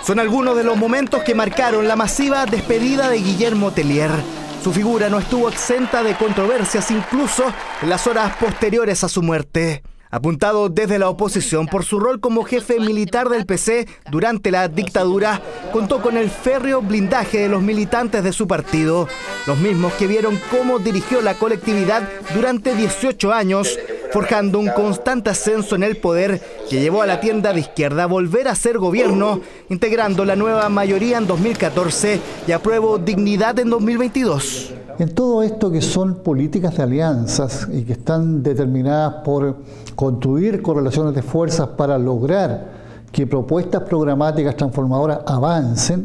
Son algunos de los momentos que marcaron la masiva despedida de Guillermo Tellier. Su figura no estuvo exenta de controversias, incluso en las horas posteriores a su muerte. Apuntado desde la oposición por su rol como jefe militar del PC durante la dictadura, contó con el férreo blindaje de los militantes de su partido, los mismos que vieron cómo dirigió la colectividad durante 18 años, forjando un constante ascenso en el poder que llevó a la tienda de izquierda a volver a ser gobierno, integrando la nueva mayoría en 2014 y apruebo dignidad en 2022. En todo esto que son políticas de alianzas y que están determinadas por construir correlaciones de fuerzas para lograr que propuestas programáticas transformadoras avancen,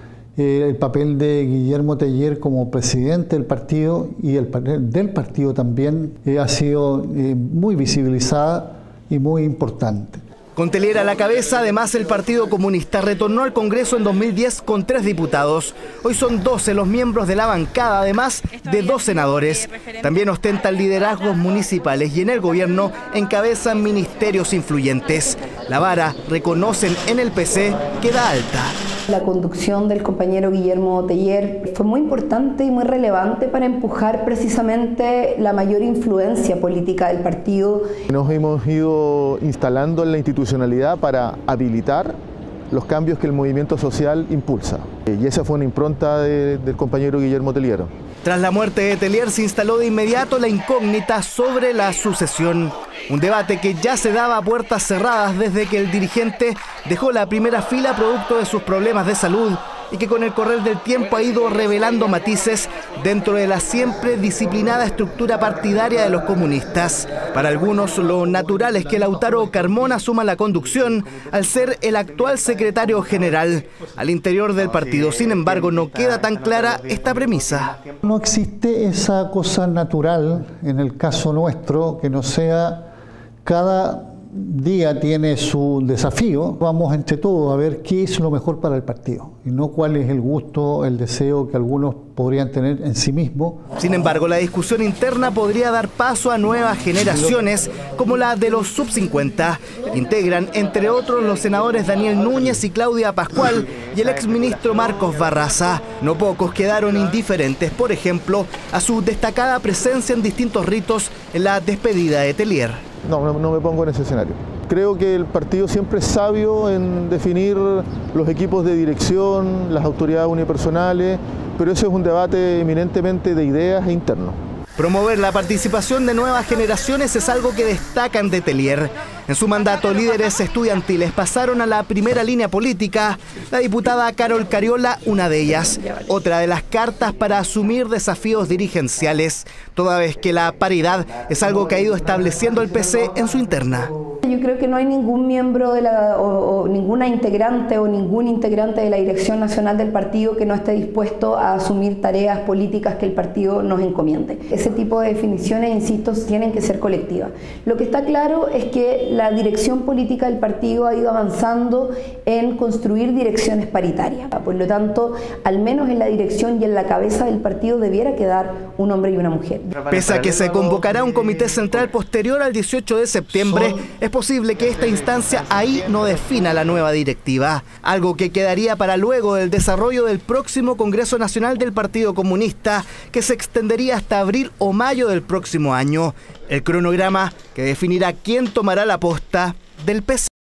el papel de Guillermo Tellier como presidente del partido y el papel del partido también ha sido muy visibilizada y muy importante. Con Tellier a la cabeza, además, el Partido Comunista retornó al Congreso en 2010 con 3 diputados. Hoy son 12 los miembros de la bancada, además de 2 senadores. También ostentan liderazgos municipales y en el gobierno encabezan ministerios influyentes. La vara, reconocen en el PC, queda alta. La conducción del compañero Guillermo Tellier fue muy importante y muy relevante para empujar precisamente la mayor influencia política del partido. Nos hemos ido instalando en la institucionalidad para habilitar los cambios que el movimiento social impulsa. Y esa fue una impronta del compañero Guillermo Tellier. Tras la muerte de Tellier se instaló de inmediato la incógnita sobre la sucesión. Un debate que ya se daba a puertas cerradas desde que el dirigente dejó la primera fila producto de sus problemas de salud y que con el correr del tiempo ha ido revelando matices dentro de la siempre disciplinada estructura partidaria de los comunistas. Para algunos, lo natural es que Lautaro Carmona asuma la conducción al ser el actual secretario general. Al interior del partido, sin embargo, no queda tan clara esta premisa. No existe esa cosa natural en el caso nuestro que no sea cada día tiene su desafío. Vamos entre todos a ver qué es lo mejor para el partido y no cuál es el gusto, el deseo que algunos podrían tener en sí mismos. Sin embargo, la discusión interna podría dar paso a nuevas generaciones como la de los sub-50. Integran, entre otros, los senadores Daniel Núñez y Claudia Pascual y el exministro Marcos Barraza. No pocos quedaron indiferentes, por ejemplo, a su destacada presencia en distintos ritos en la despedida de Tellier. No me pongo en ese escenario. Creo que el partido siempre es sabio en definir los equipos de dirección, las autoridades unipersonales, pero eso es un debate eminentemente de ideas e interno. Promover la participación de nuevas generaciones es algo que destacan de Tellier. En su mandato, líderes estudiantiles pasaron a la primera línea política, la diputada Carol Cariola, una de ellas. Otra de las cartas para asumir desafíos dirigenciales, toda vez que la paridad es algo que ha ido estableciendo el PC en su interna. Yo creo que no hay ningún miembro o ninguna integrante o ningún integrante de la dirección nacional del partido que no esté dispuesto a asumir tareas políticas que el partido nos encomiende. Ese tipo de definiciones, insisto, tienen que ser colectivas. Lo que está claro es que la dirección política del partido ha ido avanzando en construir direcciones paritarias. Por lo tanto, al menos en la dirección y en la cabeza del partido debiera quedar un hombre y una mujer. Pese a que se convocará un comité central posterior al 18 de septiembre, es posible que esta instancia ahí no defina la nueva directiva, algo que quedaría para luego del desarrollo del próximo Congreso Nacional del Partido Comunista, que se extendería hasta abril o mayo del próximo año. El cronograma que definirá quién tomará la posta del PC.